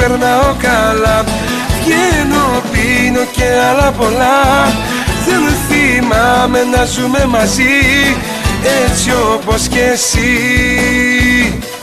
περνάω καλά. Βγαίνω, πίνω και άλλα πολλά. Δεν θυμάμαι να ζούμε μαζί έτσι όπως και εσύ.